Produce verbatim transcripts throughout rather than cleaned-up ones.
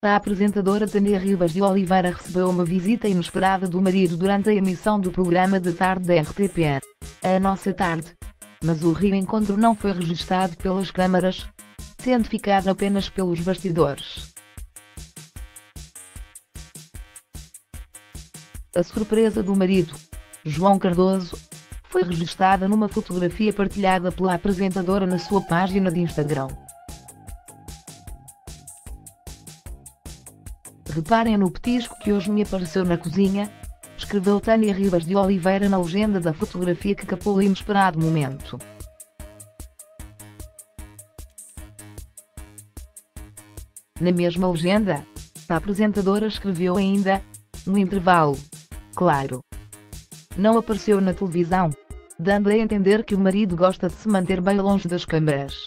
A apresentadora Tânia Ribas de Oliveira recebeu uma visita inesperada do marido durante a emissão do programa de tarde da R T P. A Nossa Tarde. Mas o reencontro não foi registado pelas câmaras, tendo ficado apenas pelos bastidores. A surpresa do marido, João Cardoso, foi registada numa fotografia partilhada pela apresentadora na sua página de Instagram. "Reparem no petisco que hoje me apareceu na cozinha", escreveu Tânia Ribas de Oliveira na legenda da fotografia que capou o inesperado momento. Na mesma legenda, a apresentadora escreveu ainda: "No intervalo. Claro. Não apareceu na televisão", dando a entender que o marido gosta de se manter bem longe das câmaras.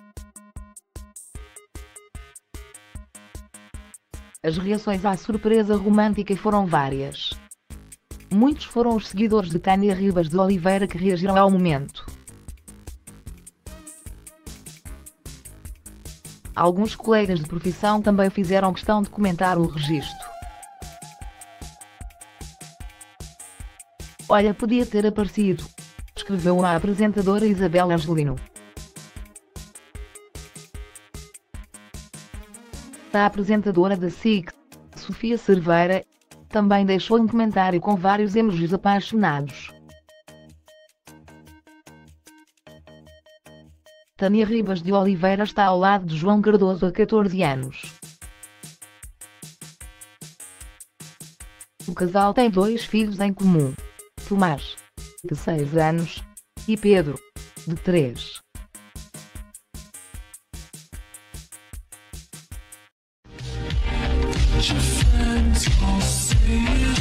As reações à surpresa romântica foram várias. Muitos foram os seguidores de Tânia Ribas de Oliveira que reagiram ao momento. Alguns colegas de profissão também fizeram questão de comentar o registro. "Olha, podia ter aparecido", escreveu a apresentadora Isabel Angelino. A apresentadora da S I C, Sofia Cerveira, também deixou um comentário com vários emojis apaixonados. Tânia Ribas de Oliveira está ao lado de João Cardoso há catorze anos. O casal tem dois filhos em comum: Tomás, de seis anos, e Pedro, de três. Your friends all say